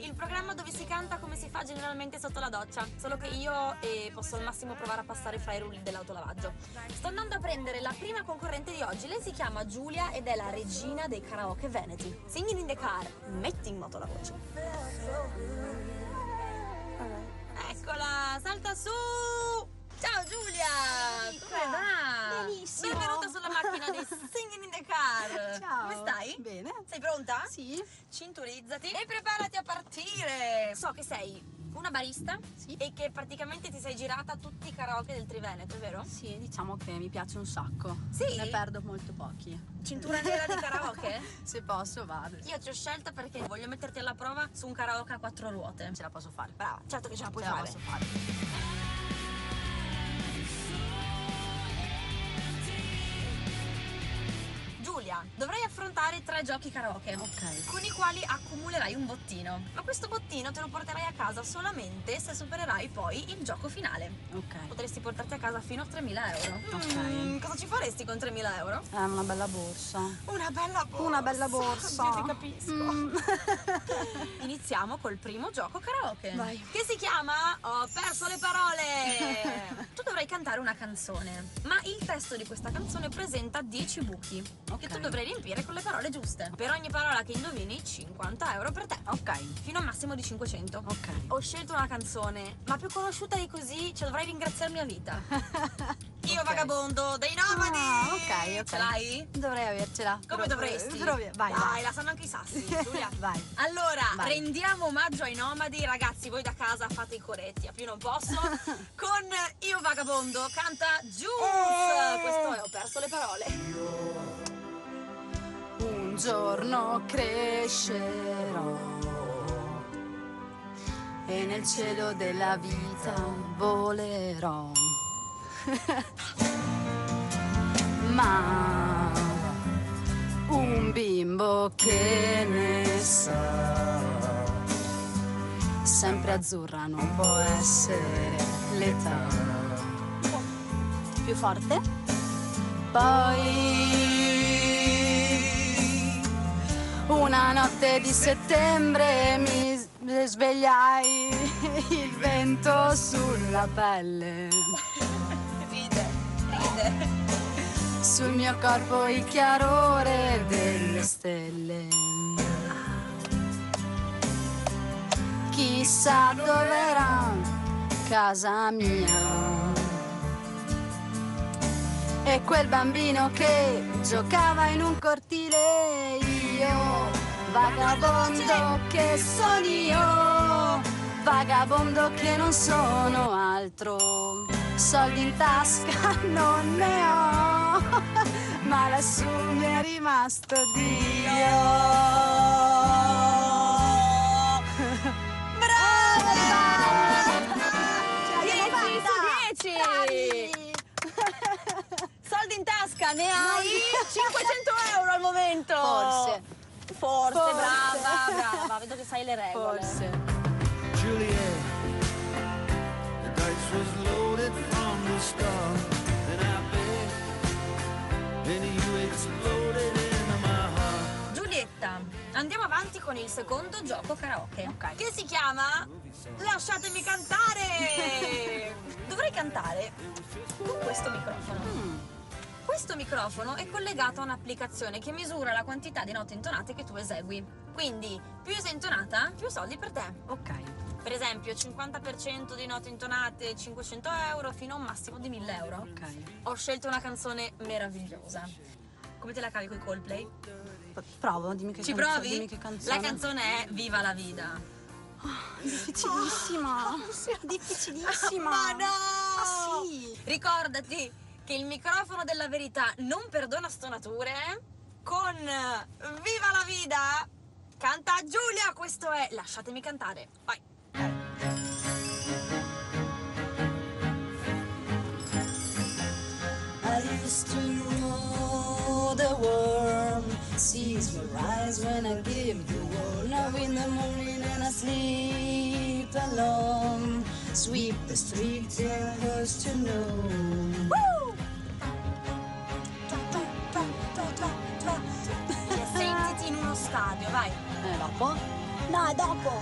il programma dove si canta come si fa generalmente sotto la doccia, solo che io posso al massimo provare a passare fra i rulli dell'autolavaggio. Sto andando a prendere la prima concorrente di oggi, lei si chiama Giulia ed è la regina dei karaoke veneti. Singing in the car, metti in moto la voce. Eccola, salta su! Ciao Giulia! Come va? Benissimo! Benvenuta sulla macchina di Singing in the Car! Ciao! Come stai? Bene. Sei pronta? Sì. Cinturizzati e preparati a partire! So che sei una barista e che praticamente ti sei girata tutti i karaoke del Triveneto, vero? Sì, diciamo che mi piace un sacco. Sì? Ne perdo molto pochi. Cintura nera di karaoke? Se posso vado. Io ti ho scelta perché voglio metterti alla prova su un karaoke a 4 ruote. Ce la posso fare. Brava, certo che ce la puoi Ce la fare. posso fare. Giulia, dovrai affrontare 3 giochi karaoke, Ok. con i quali accumulerai un bottino. Ma questo bottino te lo porterai a casa solamente se supererai poi il gioco finale. Ok. Potresti portarti a casa fino a 3.000 euro. Ok. Cosa ci faresti con 3.000 euro? È una bella borsa. Una bella borsa. Una bella borsa. Io ti capisco. Iniziamo col primo gioco karaoke. Vai. Che si chiama Ho perso le parole. Tu dovrai cantare una canzone, ma il testo di questa canzone presenta 10 buchi che tu dovrai riempire con le parole giuste. Per ogni parola che indovini, 50 euro per te. Ok. Fino a un massimo di 500. Ok. Ho scelto una canzone, ma più conosciuta di così, cioè dovrai ringraziarmi a vita. Io Ok. vagabondo dei nomadi. Ah, ok, ok. Ce l'hai? Dovrei avercela. Come dovresti? Vai, Dai, vai. la sanno anche i sassi, Giulia. Vai. Allora, Vai. rendiamo omaggio ai nomadi. Ragazzi, voi da casa fate i coretti a più non posso. Con Io vagabondo canta Jules. Questo è Ho perso le parole. Un giorno crescerò e nel cielo della vita volerò. Ma un bimbo che ne sa, sempre azzurra non può essere l'età. Più forte? Poi una notte di settembre mi svegliai, il vento sulla pelle, Ride. sul mio corpo il chiarore delle stelle. Chissà dov'era casa mia e quel bambino che giocava in un cortile. Io, vagabondo che sono io, vagabondo che non sono altro. Soldi in tasca non ne ho, ma lassù mi è rimasto Dio. Brava! Ce 10 l'abbiamo su 10! Soldi in tasca, ne hai 500 euro al momento! Forse, brava, vedo che sai le regole. Forse. Juliet, the dice was loaded from the start, and I bet, and you exploded into my heart. Giulietta, andiamo avanti con il secondo gioco karaoke, Ok. che si chiama Lasciatemi cantare! Dovrai cantare con questo microfono. Questo microfono è collegato a un'applicazione che misura la quantità di note intonate che tu esegui. Quindi, più sei intonata, più soldi per te. Ok. Per esempio, 50% di note intonate, 500 euro, fino a un massimo di 1.000 euro. Ok. Ho scelto una canzone meravigliosa. Come te la cavi con i Coldplay? Provo, dimmi che Ci canzone. provi? Dimmi che canzone. La canzone è Viva la Vida. Difficilissima. Difficilissima. Ma no! Ah, sì. Ricordati che il microfono della verità non perdona stonature. Con Viva la Vida canta Giulia, questo è Lasciatemi cantare. Vai. I used to know the worm sees your eyes when I give the word. Now in the morning and I sleep alone, sweep the street till hers to know. Sentiti in uno stadio, vai. Dopo? No, è dopo.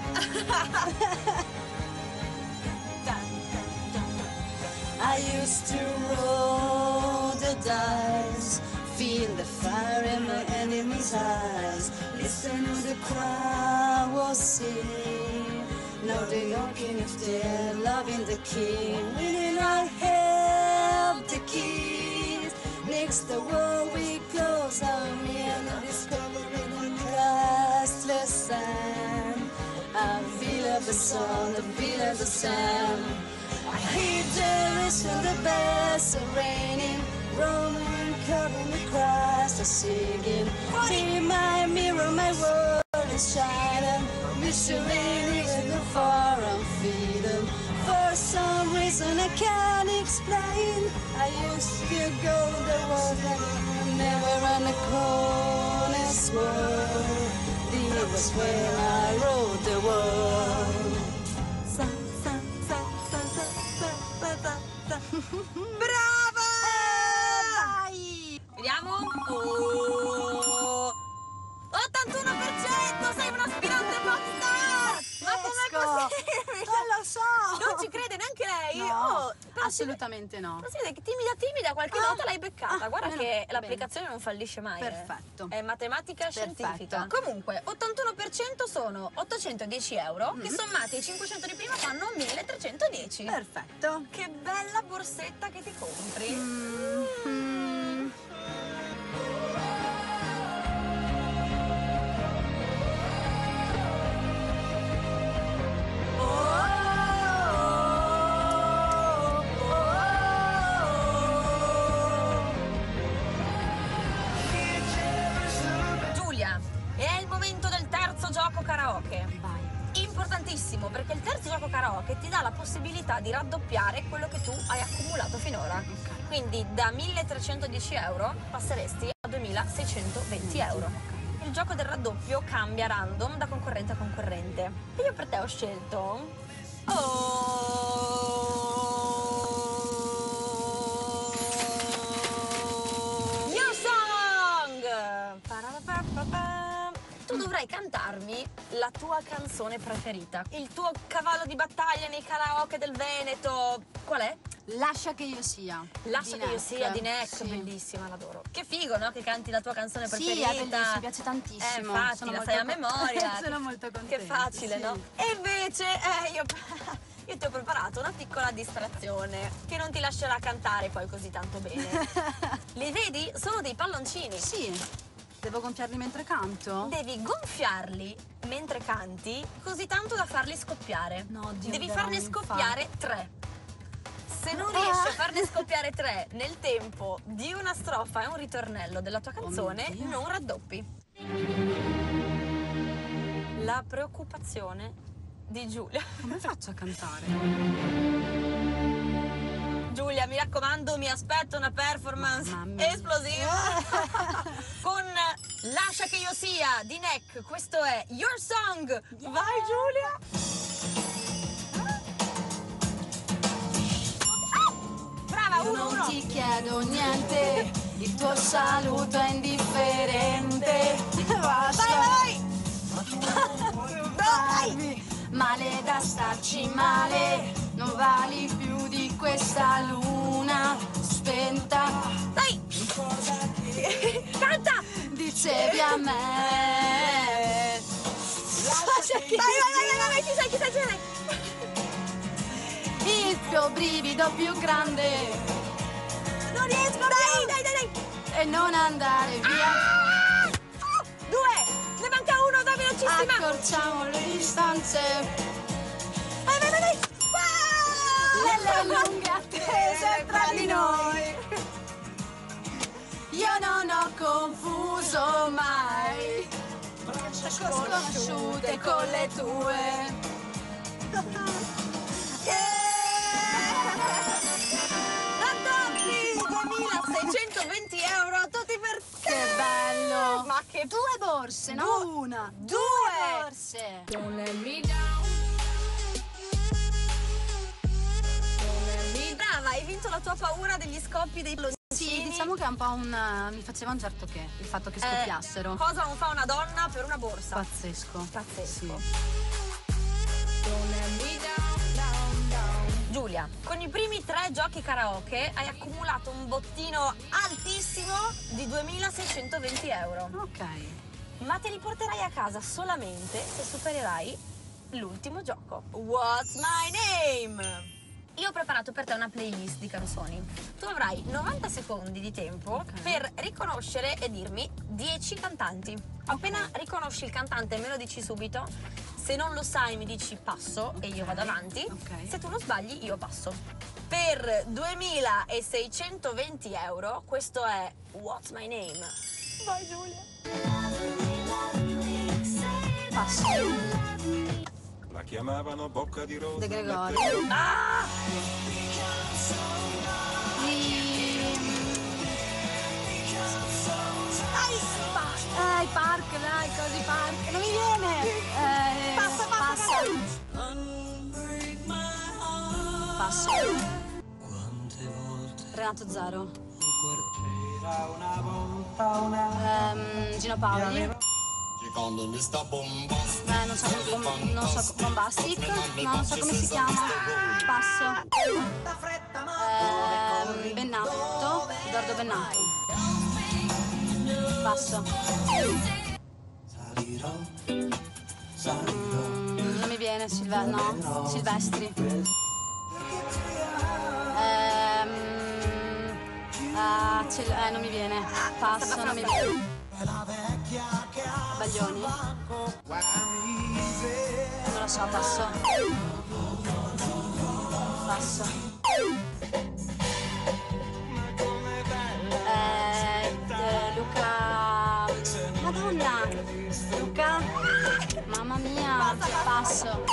I used to roll the dice, feel the fire in my enemy's eyes, listen to the crowd was sing. Now they knocking if they're loving the king. We did not have the keys. Next the world we close our mirror, discovering the priceless sand. I feel of the sun, the feel of the sand. I hear the whistle, the bells are raining, Roman covering the Christ are singing. Be my mirror, my world is shining. Mystery is the far I'm feeling. For some reason I can't explain, I used to go the world and never on the corners world. It was when I rode the world. Brava! Vai! Vediamo. Oh. 81%! Sei un aspirante popstar! Ma com'è possibile? Non lo so! Non ci crede neanche lei? No, però assolutamente no. si vede che timida qualche nota l'hai beccata. Guarda meno- che bene. l'applicazione non fallisce mai. Perfetto. È matematica Perfetto. scientifica. Comunque, 81% sono 810 euro, che sommati ai 500 di prima fanno 1310. Perfetto. Che bella borsetta che ti compri. Mm. Giulia, è il momento del terzo gioco karaoke. Vai. Importantissimo, perché il terzo gioco karaoke ti dà la possibilità di raddoppiare quello che tu hai accumulato finora. Quindi da 1310 euro passeresti a 2620 euro. Il gioco del raddoppio cambia random da concorrente a concorrente. E io per te ho scelto... Your Song! Parapapapam. Tu dovrai cantarmi la tua canzone preferita, il tuo cavallo di battaglia nei karaoke del Veneto. Qual è? Lascia che io sia. Lascia che io sia di Neck, Sì. bellissima, l'adoro. Che figo, no? Che canti la tua canzone Sì, preferita. è bellissimo, mi piace tantissimo. Infatti, Sono la molto sai a memoria. Sono molto contenta. Che facile, sì. no? E invece io ti ho preparato una piccola distrazione che non ti lascerà cantare poi così tanto bene. Li vedi? Sono dei palloncini. Sì. Devo gonfiarli mentre canto? Devi gonfiarli mentre canti, così tanto da farli scoppiare. No, Dio, devi però farne non scoppiare 3. Se non riesci a farne scoppiare 3 nel tempo di una strofa e un ritornello della tua canzone, Dio. non raddoppi. La preoccupazione di Giulia. Come faccio a cantare? Giulia, mi raccomando, mi aspetto una performance Mamma mia. esplosiva con Lascia che io sia di Neck. Questo è Your Song. Vai Giulia. Brava, Io 1-1. non ti chiedo niente, il tuo saluto è indifferente. Basta. Vai. Male da starci male, non vali più di questa luna spenta. Dai. Canta. Dicevi a me. Vai, chi sei? Il tuo brivido più grande. Non riesco. Dai. E non andare via. 2. Ne manca uno, da velocissima. Accorciamo le distanze. Vai. Nelle lunghe attese tra di noi. Io non ho confuso mai sconosciute con le tue. Raddoppi 2620 euro, tutti per te. Che bello! Ma che Due borse, no una. Due borse. Brava, hai vinto la tua paura degli scoppi dei palloni. Sì, diciamo che è un po' mi faceva un certo che il fatto che scoppiassero. Cosa non fa una donna per una borsa? Pazzesco. Pazzesco. Sì. Giulia, con i primi 3 giochi karaoke hai accumulato un bottino altissimo di 2.620 euro. Ok. Ma te li porterai a casa solamente se supererai l'ultimo gioco. What's my name? Io ho preparato per te una playlist di canzoni. Tu avrai 90 secondi di tempo per riconoscere e dirmi 10 cantanti. Appena riconosci il cantante me lo dici subito. Se non lo sai mi dici passo e io vado avanti. Se tu lo sbagli io passo. Per 2.620 euro questo è What's My Name. Vai Giulia. Passo. La chiamavano Bocca di Rosa. De Gregori. Ah! I Park, dai, così Park. Non mi viene. Passa. Passo. Renato Zero. Gino Paoli. Non so Bombastic. No, non so come si chiama. Passo. Bennato. Edoardo Bennato. Passo. Non mi viene Silvestri. Non mi viene. Passo, non mi viene. Baglioni. Non lo so, passo. Luca. Madonna. Luca. Mamma mia. Passo.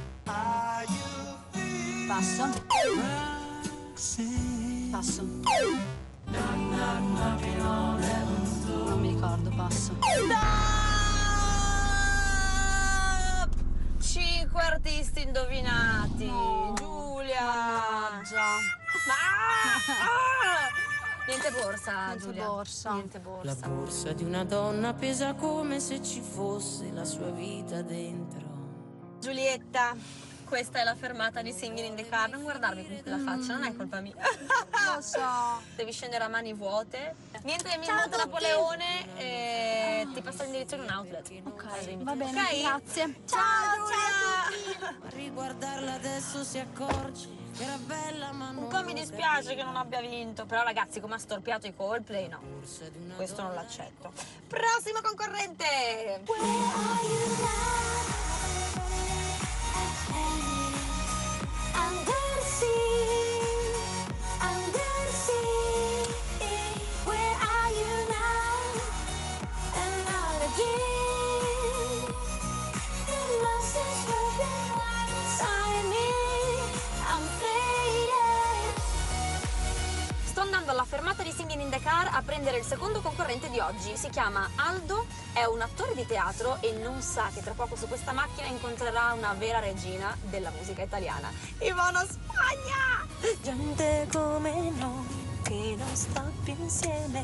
Non mi ricordo, passo. 5 artisti indovinati. No. Giulia. Mannaggia. Niente borsa, Niente Giulia. borsa. Niente borsa. La borsa di una donna pesa come se ci fosse la sua vita dentro. Giulietta, questa è la fermata di Singing in the Car. Non guardarmi con quella faccia, non è colpa mia. Lo so. Devi scendere a mani vuote. Niente mi monta Napoleone e ti passa l'indirizzo in un outlet. Ok, Al limite. va bene, Ok? grazie. Ciao Giulia! A riguardarla adesso si accorge che era bella ma non Un po' mi dispiace che non abbia vinto, però ragazzi come ha storpiato i Coldplay, no, questo non l'accetto. Prossimo concorrente! Sto andando alla fermata di Singing in the Car a prendere il secondo concorrente di oggi. Si chiama Aldo, è un attore di teatro e non sa che tra poco su questa macchina incontrerà una vera regina della musica italiana. Ivana Spagna! Gente come noi che non sta più insieme.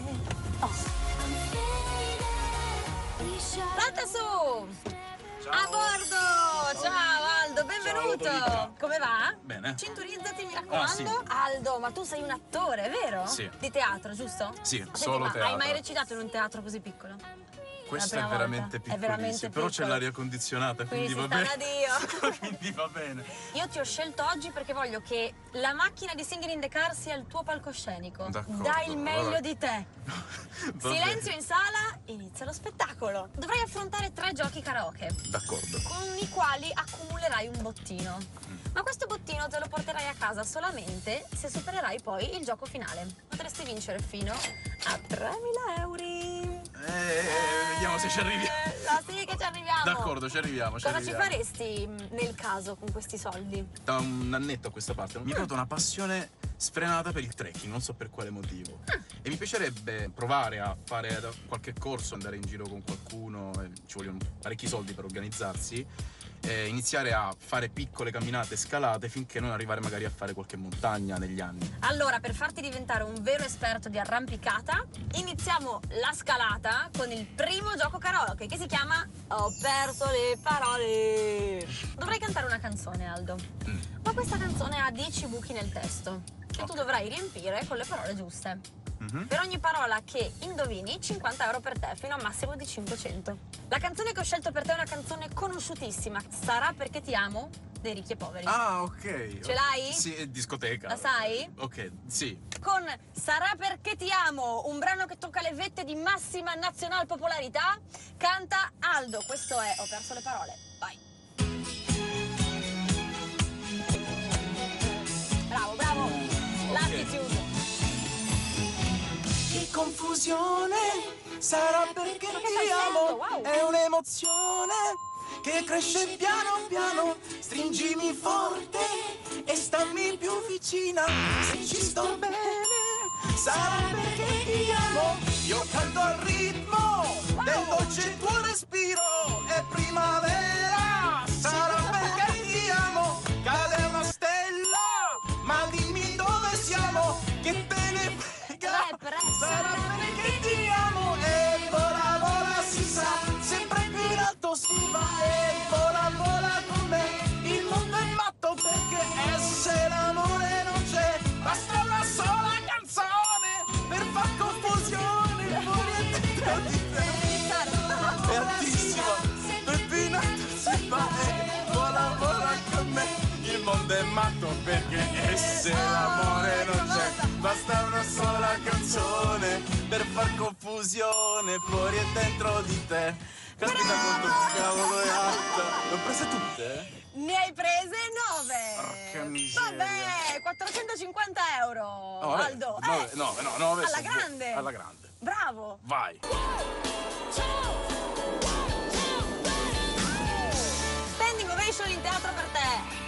Salta su! A bordo! Ciao Aldo, benvenuto! Ciao, Come va? Bene. Cinturizzati, mi raccomando. sì. Aldo, ma tu sei un attore, vero? Sì. Di teatro, giusto? Sì, Senti, solo ma teatro. hai mai recitato in un teatro così piccolo? Questo La è prima veramente volta. È piccolissimo, veramente però c'è piccolo. l'aria condizionata, quindi Quindi va si sta bene. da Dio. Quindi va bene. Io ti ho scelto oggi perché voglio che la macchina di Singing in the Car sia il tuo palcoscenico. D'accordo, Dai il meglio allora. di te. Va Silenzio bene. in sala, inizia lo spettacolo. Dovrai affrontare 3 giochi karaoke D'accordo. con i quali accumulerai un bottino. Ma questo bottino te lo porterai a casa solamente se supererai poi il gioco finale. Potresti vincere fino a 3.000 euro. Vediamo se ci arriviamo. Sì che ci arriviamo. D'accordo, ci arriviamo. Cosa ci faresti nel caso con questi soldi? Da un annetto a questa parte mi è venuta una passione sfrenata per il trekking, non so per quale motivo. E mi piacerebbe provare a fare qualche corso, andare in giro con qualcuno, ci vogliono parecchi soldi per organizzarsi. iniziare a fare piccole camminate, scalate, finché non arrivare magari a fare qualche montagna negli anni. Allora, per farti diventare un vero esperto di arrampicata, iniziamo la scalata con il primo gioco karaoke che si chiama Ho perso le parole. Dovrei cantare una canzone, Aldo, ma questa canzone ha 10 buchi nel testo che tu dovrai riempire con le parole giuste. Per ogni parola che indovini, 50 euro per te, fino a un massimo di 500. La canzone che ho scelto per te è una canzone conosciutissima, Sarà perché ti amo, dei Ricchi e Poveri. Ah, ok. Ce l'hai? Sì, è discoteca. La sai? Ok, sì. Con Sarà perché ti amo, un brano che tocca le vette di massima nazional popolarità, canta Aldo. Questo è Ho perso le parole. Vai. Bravo, bravo. L'attitude. Che confusione, sarà perché Ma che ti stai amo, facendo? Wow. è un'emozione che cresce piano piano, stringimi forte e stammi più vicina, se ci sto bene, sarà perché ti amo, io canto al ritmo del dolce tuo respiro, è primavera, sarà perché ti amo, cade una stella, ma dimmi dove siamo, che te ne frega, sarà perché ti amo, e vola vola si sa, sempre più in alto si va, e vola vola con me, il mondo è matto perché se l'amore non c'è, basta una sola canzone per far confusione, fuori e dentro di te, è altissima, per più in alto si va, e vola vola con me, il mondo è matto perché se l'amore non c'è, basta una sola canzone per far confusione fuori e dentro di te. Caspita quanto cavolo è alta. Le ho prese tutte? Ne hai prese 9. Porca miseria. Vabbè, 450 euro. Oh, vabbè, Aldo. 9 alla grande. Alla grande. Bravo. Vai. Standing ovation in teatro per te.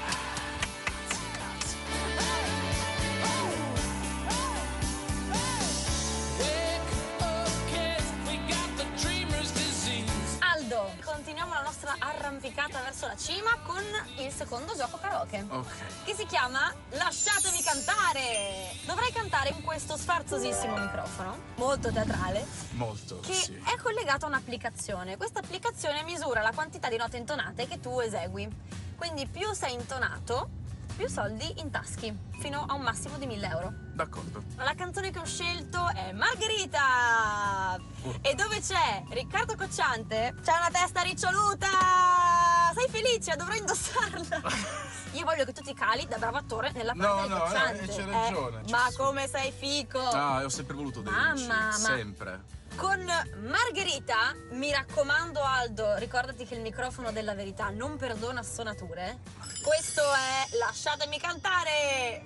Aldo, continuiamo la nostra arrampicata verso la cima con il secondo gioco karaoke. Ok. Che si chiama Lasciatemi cantare. Dovrai cantare in questo sfarzosissimo microfono, molto teatrale, Molto, che sì. è collegato a un'applicazione. Questa applicazione misura la quantità di note intonate che tu esegui. Quindi più sei intonato, più soldi in taschi, fino a un massimo di 1000 euro. D'accordo. La canzone che ho scelto è Margherita! E dove c'è Riccardo Cocciante c'è una testa riccioluta! Sei felice? Dovrò indossarla! Io voglio che tu ti cali da bravo attore nella parte di Cocciante. c'è ragione. Ma come sei fico! Ah, ho sempre voluto dei Ricci, ma- sempre. Con Margherita, mi raccomando Aldo, ricordati che il microfono della verità non perdona stonature. Questo è Lasciatemi cantare!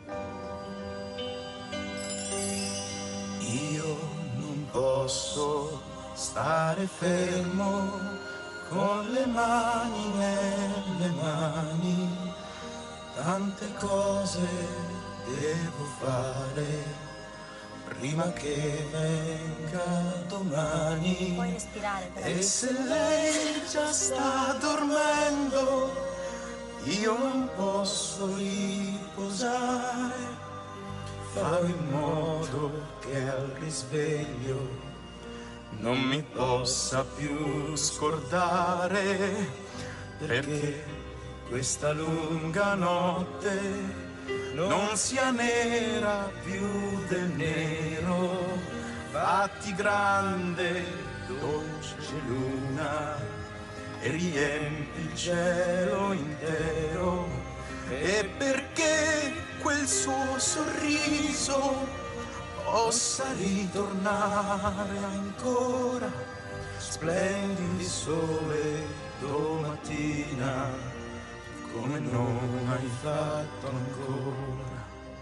Io non posso stare fermo con le mani nelle mani, tante cose devo fare prima che venga domani. Puoi respirare però. E se lei già sta dormendo, io non posso riposare. Farò in modo che al risveglio non mi possa più scordare, perché questa lunga notte non sia nera più del nero. Fatti grande, dolce luna, e riempi il cielo intero, e perché quel suo sorriso possa ritornare ancora, splendi sole domattina, come non hai fatto ancora.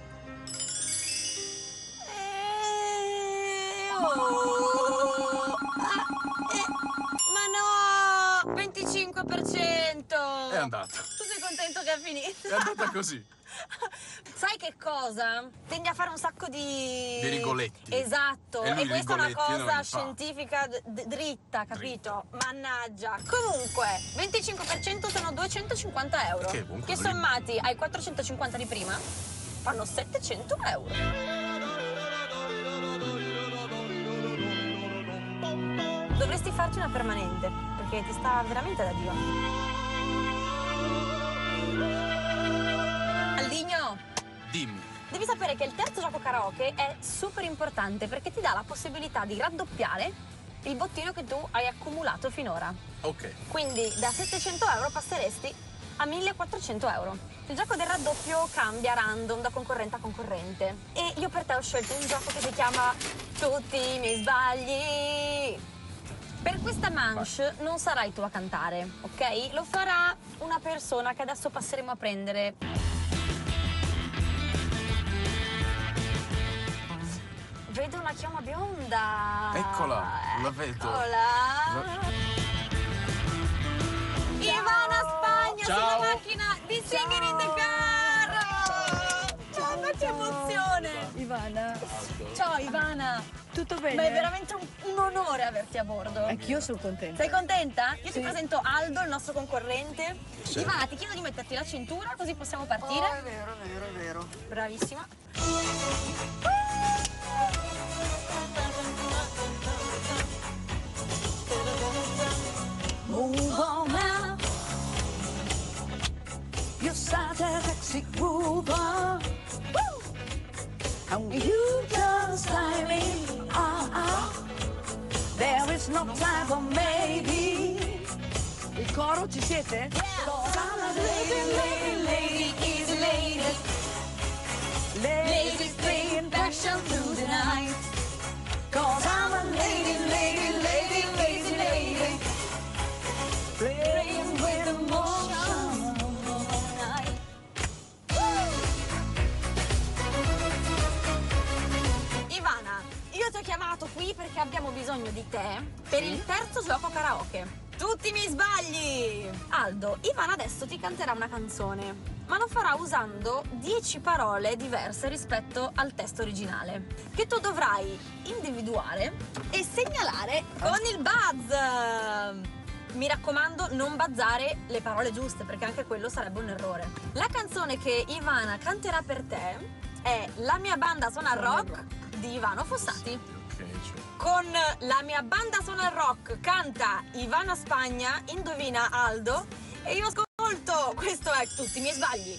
Ma no! 25%! È andata. Tu sei contento che è finito? È andata così. Sai che cosa? Tendi a fare un sacco di rigoletti. Esatto, E lui e questa è una rigoletti non cosa li fa. scientifica dritta, capito? Mannaggia. Comunque, 25% sono 250 euro. Che comunque non sommati ai 450 di prima fanno 700 euro. Dovresti farci una permanente, perché ti sta veramente da Dio. Aldinho! Dimmi. Devi sapere che il terzo gioco karaoke è super importante perché ti dà la possibilità di raddoppiare il bottino che tu hai accumulato finora. Ok. Quindi da 700 euro passeresti a 1400 euro. Il gioco del raddoppio cambia random da concorrente a concorrente. E io per te ho scelto un gioco che si chiama Tutti i miei sbagli. Per questa manche non sarai tu a cantare, ok? Lo farà una persona che adesso passeremo a prendere. Vedo una chioma bionda. Eccola, la vedo. Eccola. Ivana Spagna Ciao. sulla macchina di Singing in the Car. Ciao, ma che emozione. Ivana, Ciao Ivana. tutto bene? Ma è veramente un onore averti a bordo. Anch'io sono contenta. Sei contenta? Io ti Sì. presento Aldo, il nostro concorrente. Ivana, ti chiedo di metterti la cintura così possiamo partire. Oh, è vero, è vero, è vero. Bravissima. Move on now. You're such a sexy mover. Woo! And you just like me. There is no time for maybe. Il coro, ci siete? Yeah. Lady, lady, lady, easy lady. Ladies playing passion through the night. 'Cause I'm a lady, lady, lady, lazy lady. Playing with emotion. Ivana, io ti ho chiamato qui perché abbiamo bisogno di te per il terzo gioco karaoke. Tutti i miei sbagli! Aldo, Ivana adesso ti canterà una canzone, ma lo farà usando 10 parole diverse rispetto al testo originale, che tu dovrai individuare e segnalare con il buzz! Mi raccomando, non buzzare le parole giuste, perché anche quello sarebbe un errore. La canzone che Ivana canterà per te è La mia banda suona il rock di Ivano Fossati. Ok, cioè. Con La mia banda suona il rock canta Ivana Spagna, indovina Aldo e io ascolto. Questo è Tutti i miei sbagli.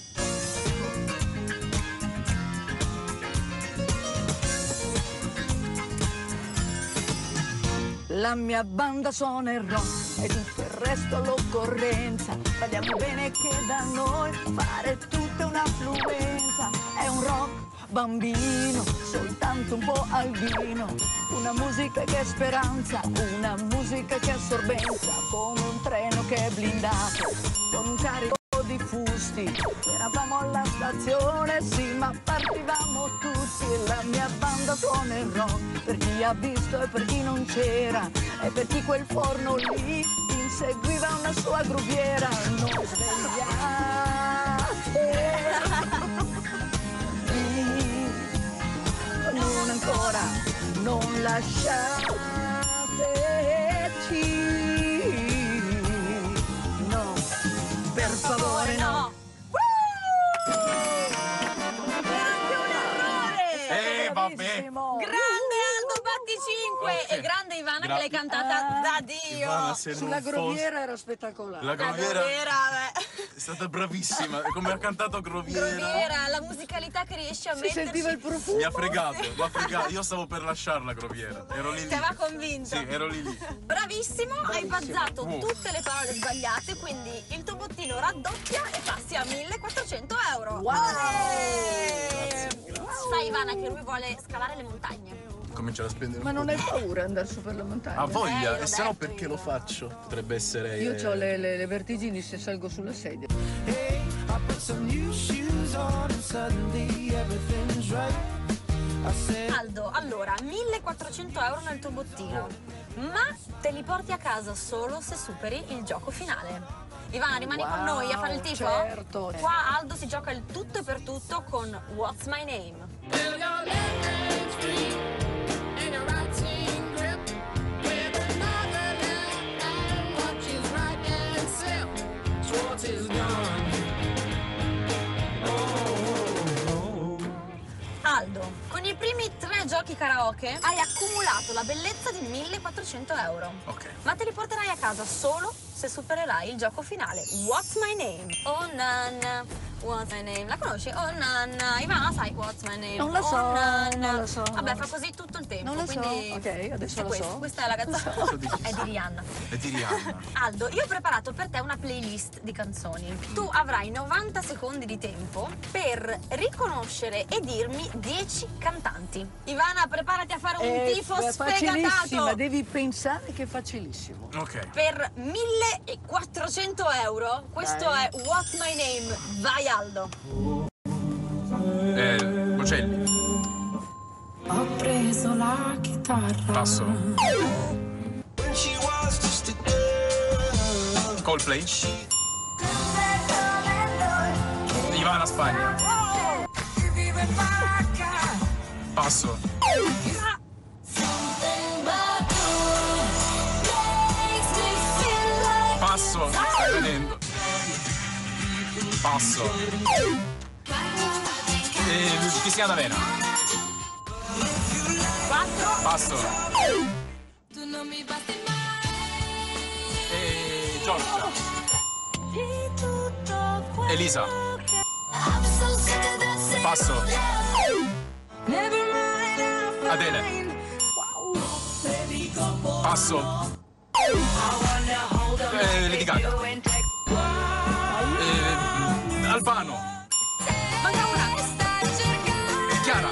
La mia banda suona il rock e tutto il resto l'occorrenza. Parliamo bene che da noi fare tutta un'affluenza. È un rock bambino, soltanto un po' albino. Una musica che è speranza, una musica che è assorbenza. Come un treno che è blindato, con un carico di fusti. Eravamo alla stazione, sì, ma partivamo tutti. La mia banda suona il rock, per chi ha visto e per chi non c'era, e per chi quel forno lì inseguiva una sua gruviera. Non svegliate, non ancora, non lasciateci. No, per favore no. Neanche un errore! Vabbè. Grande Aldo Batticinque e grande Ivana che l'hai cantata da Dio. Ivana, se Sulla non fosse- groviera era spettacolare. La Groviera Groviera, è stata bravissima. Come ha cantato Groviera. Groviera, la musicalità che riesci a Si metterci. sentiva il profumo. Mi ha fregato, mi ha fregato. Io stavo per lasciarla Groviera. Ero lì lì. Ti aveva convinto. Sì, ero lì lì. Bravissimo, hai bazzato Wow. tutte le parole sbagliate, quindi il tuo bottino raddoppia e passi a 1400 euro. Wow. Olè! Sai Ivana che lui vuole scalare le montagne. Cominciare a spendere Ma un non po' hai di- paura di andare su per la montagna? Ha voglia, l'ho e se no detto perché io. lo faccio? Potrebbe essere. Io ho le vertigini se salgo sulla sedia. Hey, I put some new shoes on and suddenly everything's right. I said, Aldo, allora, 1400 euro nel tuo bottino, ma te li porti a casa solo se superi il gioco finale. Ivana, rimani con noi a fare il tifo? Certo. Qua Aldo si gioca il tutto e per tutto con What's My Name. Aldo, con i primi 3 giochi karaoke hai accumulato la bellezza di 1.400 euro. Ok. Ma te li porterai a casa solo se supererai il gioco finale. What's My Name? Oh nanna, what's my name? La conosci? Oh nanna. Ivana, sai what's my name? Non la so, Oh nanna. non la so. Vabbè, fa così tutto il tempo. Non la so. Quindi Ok, adesso la so. Questa è la canzone. È di Rihanna. È di Rihanna. Aldo, io ho preparato per te una playlist di canzoni. Tu avrai 90 secondi di tempo per riconoscere e dirmi 10 cantanti. Ivana, preparati a fare un tifo facilissima, sfegatato. devi pensare che è facilissimo. Ok. Per 1.400 euro, questo Dai. è What's My Name. Vai Aldo. Bocelli. Ho preso la chitarra. Passo. Coldplay. Ivana, Spagna. Passo. Passo. Stai venendo. Passo. Cristiana D'Avena. 4. Passo. Giorgia. Elisa. Passo. Adele. Passo. Lady Gaga. Albano. Manca una. Chiara.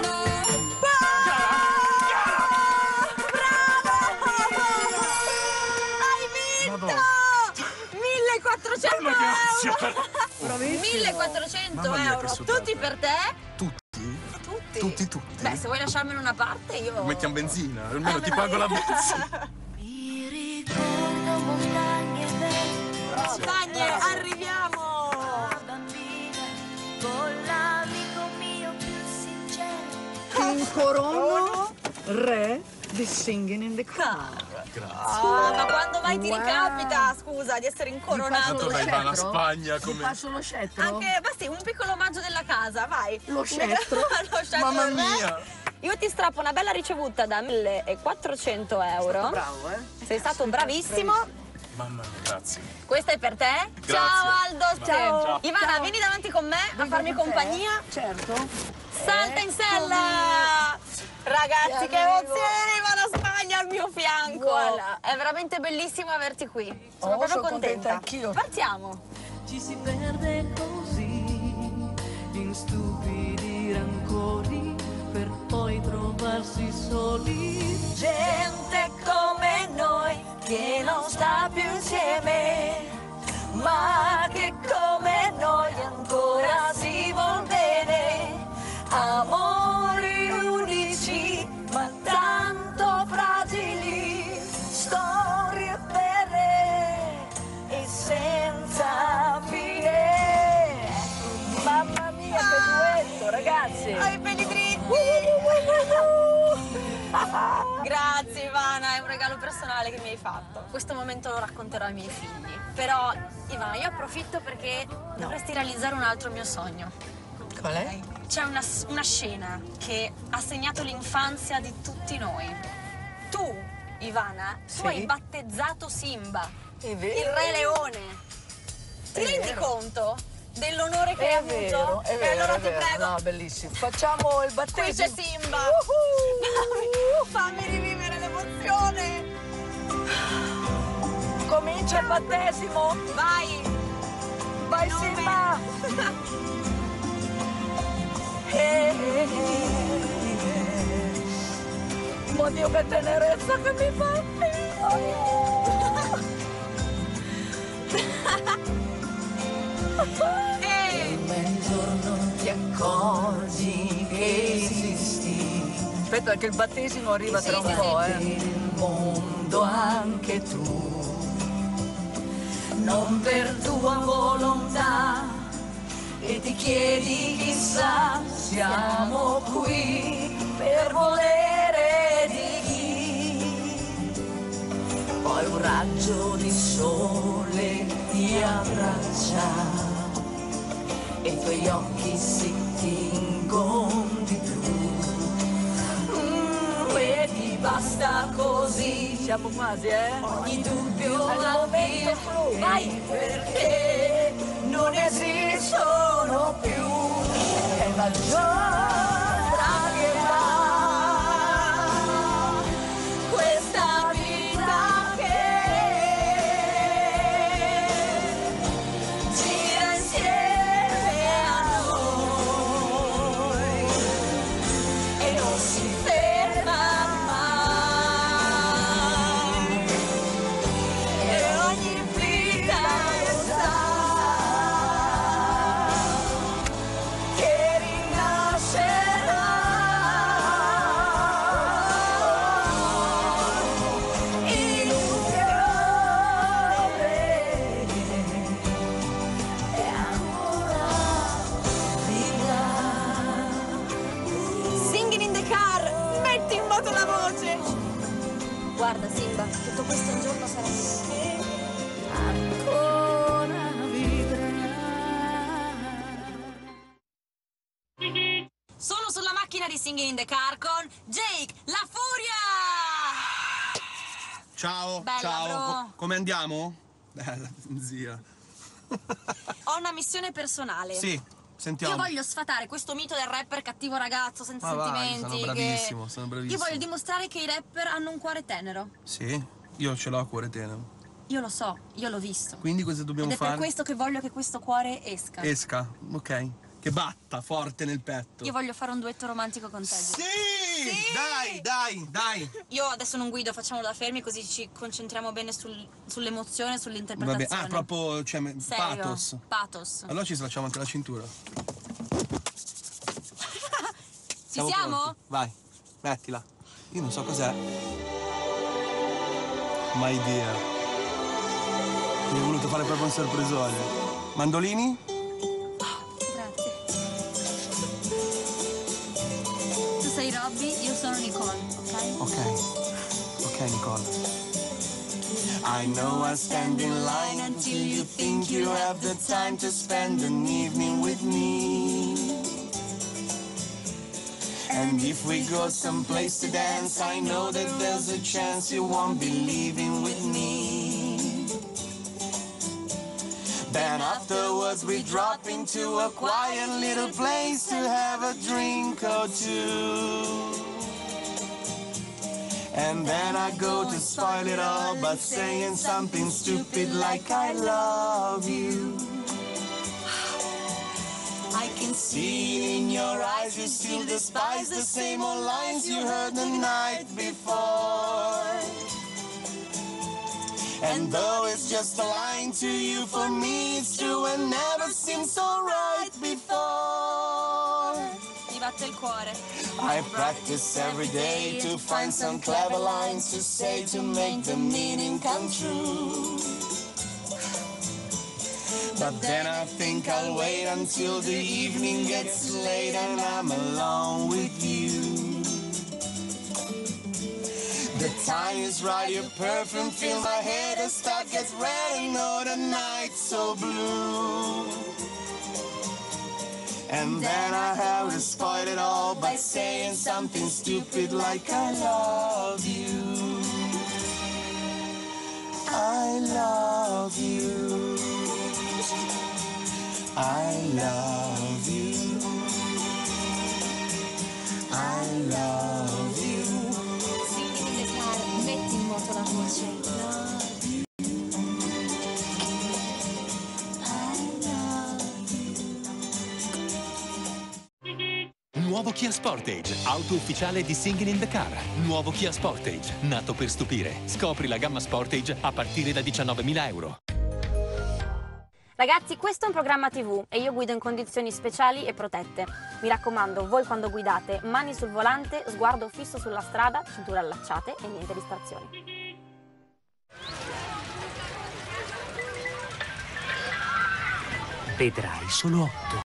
Hai vinto! Madonna. 1.400 Ma euro! grazie. 1.400 Mamma mia, che euro, soddisfatto. tutti per te? Tutti? Tutti? Beh, se vuoi lasciarmene una parte io... Mettiamo benzina, almeno ti pago la benzina. Mi ricordo montagne vere, Montagne, arriviamo! da bambina, con l'amico mio più sincero. Incorono re di Singing in the Car. Ah, ma quando mai ti ricapita, scusa, di essere incoronato? Tanto vai a Spagna come... Passo lo scettro? Anche, basti, un piccolo omaggio della casa, vai. Lo scettro? Lo scettro Mamma del re. mia! Io ti strappo una bella ricevuta da 1.400 euro. Bravo, Sei stato bravissimo. Mamma mia, grazie. Questa è per te. Grazie. Ciao Aldo. Ciao. Ivana, Ciao. vieni davanti con me a farmi compagnia. Certo. Salta in sella! Ragazzi, che emozione! Ivana Spagna al mio fianco! Voilà. È veramente bellissimo averti qui. Sono Oh, proprio sono contenta. contenta anch'io. Partiamo! Ci si perde così in stupidi rancori per poi trovarsi soli. Gente come noi che non sta più insieme, ma che come noi ancora si vuol bene. Amori unici ma tanto fragili, storie vere e senza fine. Mamma mia, che duetto, ragazzi. Hai i peli dritti! Grazie Ivana, è un regalo personale che mi hai fatto. Questo momento lo racconterò ai miei figli. Però Ivana, io approfitto perché dovresti realizzare un altro mio sogno. Qual è? C'è una scena che ha segnato l'infanzia di tutti noi. Tu, Ivana, tu hai battezzato Simba, È vero. il Re Leone. Ti rendi conto dell'onore che hai avuto? È vero, e allora è ti vero. prego, No, bellissimo. Facciamo il qui c'è battesimo. Simba. Fammi rivivere l'emozione. Comincia il battesimo. Vai. Vai Simba. Oddio, che tenerezza che mi fa. Un giorno ti accorgi che esisti. Aspetta che il battesimo arriva tra un po', Il mondo anche tu. non per tua volontà, e ti chiedi chissà, siamo qui per volere di chi. Poi un raggio di sole ti abbraccia e i tuoi occhi si tingono di blu. E ti basta così, siamo quasi, ogni dubbio avvia, vai, perché non esistono più, è la giornata che va, questa vita che gira insieme a noi e non si ferma mai, e ogni vita che sa che rinascerà in un fiore e ancora vivrà. Singing in the car, metti in moto la voce. Guarda Simba, tutto questo un giorno sarà finito. Ancora vivrà. Sono sulla macchina di Singing in the Car con Jake, la furia! Ciao, Bella, ciao. bro. Come andiamo? Bella, zia. Ho una missione personale. Sì, sentiamo. Io voglio sfatare questo mito del rapper cattivo ragazzo, senza Ma vai, sentimenti. sono bravissimo, sono Io bravissimo. voglio dimostrare che i rapper hanno un cuore tenero. Sì, io ce l'ho a cuore tenero. Io lo so, io l'ho visto. Quindi cosa dobbiamo Ed è fare? per questo che voglio che questo cuore esca. Esca, ok. Che batta forte nel petto. Io voglio fare un duetto romantico con te. Jake. Sì! Dai! Io adesso non guido, facciamolo da fermi così ci concentriamo bene sull'emozione, Vabbè. sull'interpretazione. Ah, proprio, cioè, Serio? pathos. Pathos. Allora ci slacciamo anche la cintura. Ci siamo? Pronti? Vai, mettila. Io non so cos'è. My dear. Mi ho voluto fare proprio un sorpresone. Mandolini? Grazie. Tu sei Robby, io sono Nicole, ok? Ok, Nicole. I know I stand in line until you think you have the time to spend an evening with me. And if we go someplace to dance, I know that there's a chance you won't be leaving with me. Then afterwards we drop into a quiet little place to have a drink or two. And then I go to spoil it all by saying something stupid like I love you. I can see it in your eyes, you still despise the same old lines you heard the night before. And though it's just a line to you, for me it's true and never seemed so right before. Mi batte il cuore. I practice every day to find some clever lines to say to make the meaning come true. But then I think I'll wait until the evening gets late and I'm alone with you. The time is right, your perfume fills my head, the star gets red and oh, the night's so blue. And then I have to spoil it all by saying something stupid like I love you. I love you. I love you. I love you. Singing in the car, metti in moto la voce. Nuovo Kia Sportage, auto ufficiale di Singing in the Car. Nuovo Kia Sportage, nato per stupire. Scopri la gamma Sportage a partire da 19.000 euro. Ragazzi, questo è un programma TV e io guido in condizioni speciali e protette. Mi raccomando, voi quando guidate, mani sul volante, sguardo fisso sulla strada, cinture allacciate e niente distrazioni. Vedrai, solo 8.